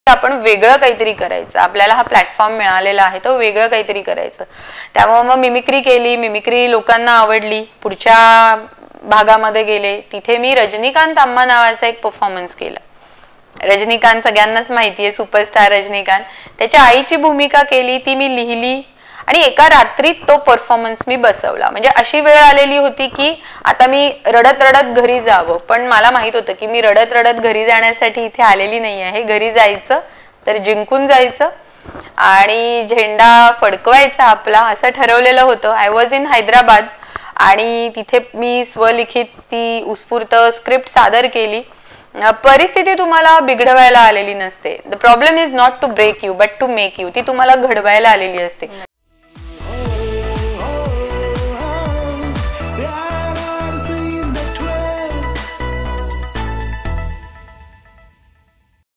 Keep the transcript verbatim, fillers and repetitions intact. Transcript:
आपण वेगळं काहीतरी करायचं, आपल्याला हा प्लॅटफॉर्म मिळालेला आहे तो वेगळं काहीतरी करायचं. त्यामुळे मग मिमिक्री केली, मिमिक्री लोकांना आवडली. पुढच्या भागामध्ये गेले, तिथे मी रजनीकांत अम्मा नावाचा एक परफॉर्मन्स केला. रजनीकांत सगळ्यांनाच माहितीये, सुपरस्टार रजनीकांत. त्याच्या आईची भूमिका केली, ती मी लिहिली आणि एका रात्रीत तो परफॉर्मन्स मी बसवला. म्हणजे अशी वेळ आलेली होती की आता मी रडत रडत घरी जावं, पण मला माहित होतं की मी रडत रडत घरी जाण्यासाठी इथे आलेली नाही आहे. घरी जायचं तर जिंकून जायचं आणि झेंडा फडकवायचा आपला, असं ठरवलेलं होतं. आय वॉज इन हैदराबाद आणि तिथे मी स्वलिखित ती उत्स्फूर्त स्क्रिप्ट सादर केली. परिस्थिती तुम्हाला बिघडवायला आलेली नसते. The problem is not to break you but to make you. ती तुम्हाला घडवायला आलेली असते.